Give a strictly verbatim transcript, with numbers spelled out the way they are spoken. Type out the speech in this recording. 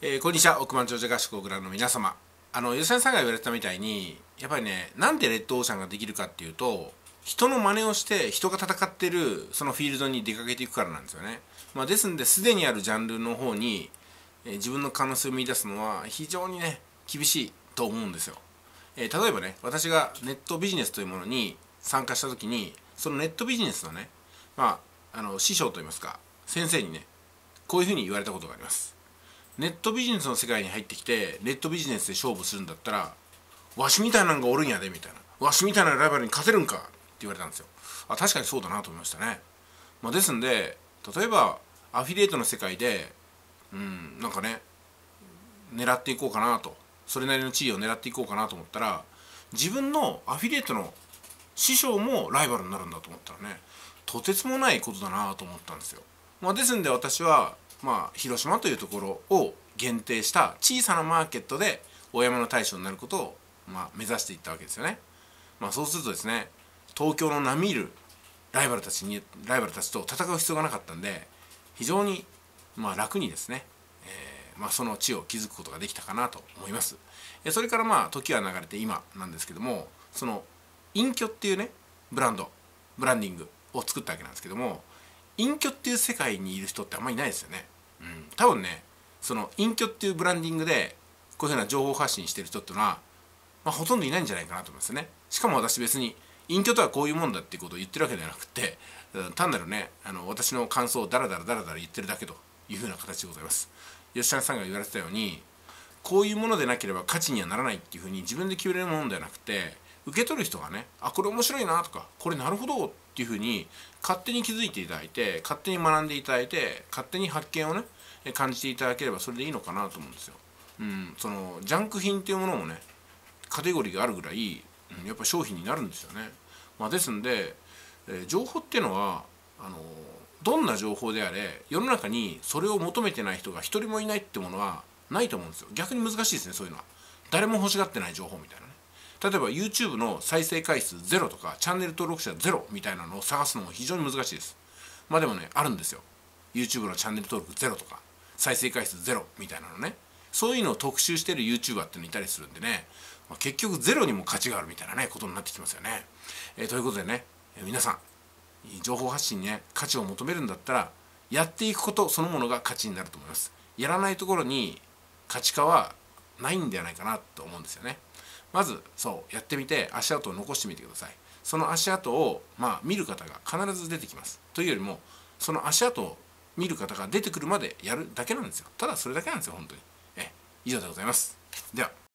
えー、こんにちは。億万長者合宿をご覧の皆様。あの吉谷さんが言われてたみたいに、やっぱりね、なんでレッドオーシャンができるかっていうと、人の真似をして人が戦ってるそのフィールドに出かけていくからなんですよね。まあ、ですんで、すでにあるジャンルの方に、えー、自分の可能性を見出すのは非常にね、厳しいと思うんですよ。えー、例えばね、私がネットビジネスというものに参加した時に、そのネットビジネスのね、まあ、あの師匠といいますか、先生にね、こういうふうに言われたことがあります。ネットビジネスの世界に入ってきてネットビジネスで勝負するんだったら、わしみたいなのがおるんやでみたいな、わしみたいなライバルに勝てるんかって言われたんですよ。あ、確かにそうだなと思いましたね。まあ、ですんで、例えばアフィリエイトの世界でうんなんかね、狙っていこうかなと、それなりの地位を狙っていこうかなと思ったら、自分のアフィリエイトの師匠もライバルになるんだと思ったらね、とてつもないことだなと思ったんですよ。まあ、ですんで私は、まあ、広島というところを限定した小さなマーケットで大山の大将になることを、まあ、目指していったわけですよね。まあ、そうするとですね、東京の並みいるライバルたちにライバルたちと戦う必要がなかったんで、非常に、まあ、楽にですね、えーまあ、その地を築くことができたかなと思います。それからまあ時は流れて今なんですけども、その隠居っていうね、ブランドブランディングを作ったわけなんですけども、隠居っていう世界にいる人ってあんまりいないですよね。うん、多分ね、その隠居っていうブランディングでこういうふうな情報発信してる人っていうのは、まあ、ほとんどいないんじゃないかなと思いますよね。しかも私別に隠居とはこういうもんだっていうことを言ってるわけではなくて、単なるね、あの私の感想をダラダラダラダラ言ってるだけというふうな形でございます。吉田さんが言われてたように、こういうものでなければ価値にはならないっていうふうに自分で決めれるものではなくて、受け取る人がね、あ、これ面白いなとか、これなるほどっていうふうに勝手に気づいていただいて、勝手に学んでいただいて、勝手に発見をね感じていただければそれでいいのかなと思うんですよ。うん、そのジャンク品っていうものもね、カテゴリーがあるぐらい、うん、やっぱ商品になるんですよね。まあ、ですんで、えー、情報っていうのはあのどんな情報であれ、世の中にそれを求めてない人が一人もいないってものはないと思うんですよ。逆に難しいですね、そういうのは。誰も欲しがってない情報みたいなね。例えば YouTube の再生回数ゼロとかチャンネル登録者ゼロみたいなのを探すのも非常に難しいです。まあでもね、あるんですよ。 YouTube のチャンネル登録ゼロとか再生回数ゼロみたいなのね。そういうのを特集してる YouTuber ってのいたりするんでね、まあ、結局ゼロにも価値があるみたいなねことになってきますよね。えー、ということでね、えー、皆さん情報発信にね価値を求めるんだったら、やっていくことそのものが価値になると思います。やらないところに価値化はないんではないかなと思うんですよね。まずそうやってみて足跡を残してみてください。その足跡をまあ見る方が必ず出てきます。というよりも、その足跡を見る方が出てくるまでやるだけなんですよ。ただそれだけなんですよ、本当に。え以上でございます。では。